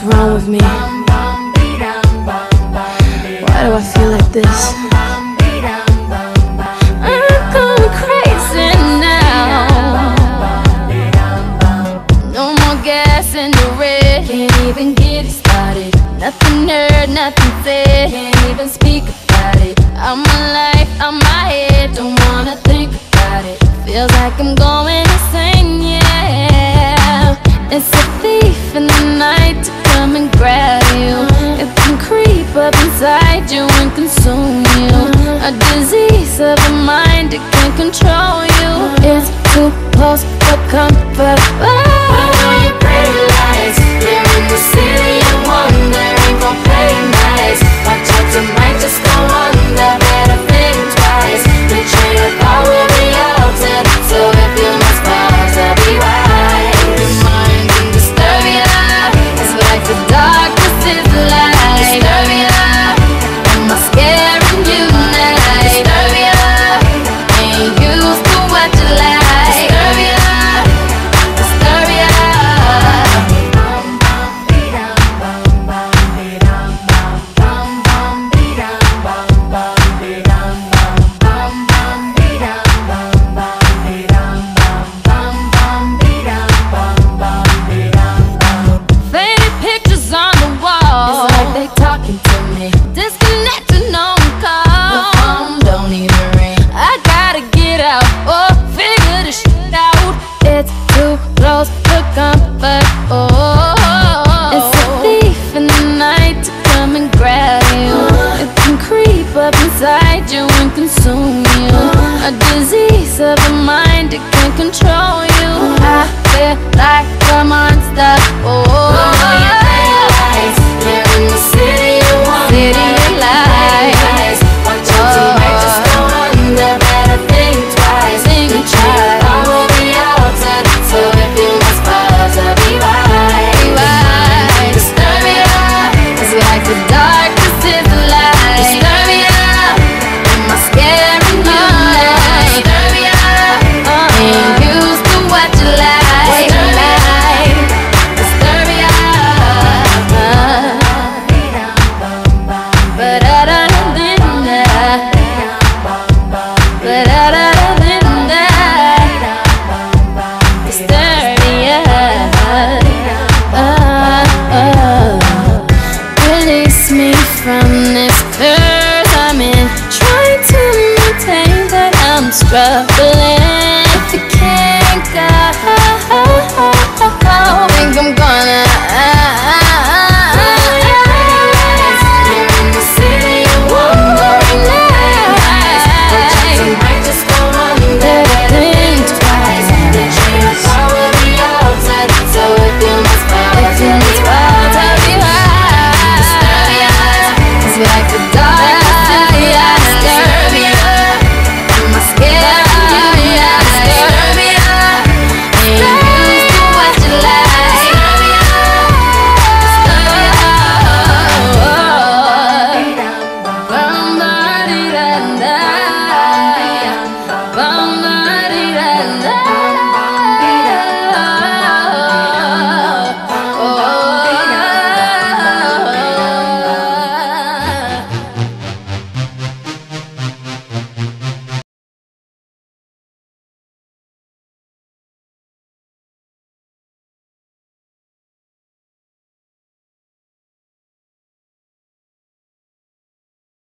wrong with me? Why do I feel like this? I'm going crazy now. No more gas in the red. Can't even get it started. Nothing heard, nothing said. Can't even speak about it. I'm alive, I'm my head. Don't wanna think about it. Feels like I'm going insane, yeah. It's a thief in the night to come and grab you. It can creep up inside you and consume you. A disease of the mind, it can control you. It's too close for comfort. Put on your pretty lights. You're in the city of wonder. Ain't gon' play nice. Watch out, you might just go under. Better think twice. The train of thought will be altered. So if you must pause, I'll be right. Your mind in Disturbia. It's like the darkness is light. Disturbia. Am I scaring you now? Disturbia. Ain't used to what you like. Disturbia. Disturbia. Faded pictures on the wall. It's like they talking to me. Disconnected, no call. The phone don't even ring. I gotta get out, oh, figure this shit out. It's too close for comfort, oh. It's a thief in the night to come and grab you. It can creep up inside you and consume you. A disease of the mind, it can control you. I feel like a monster.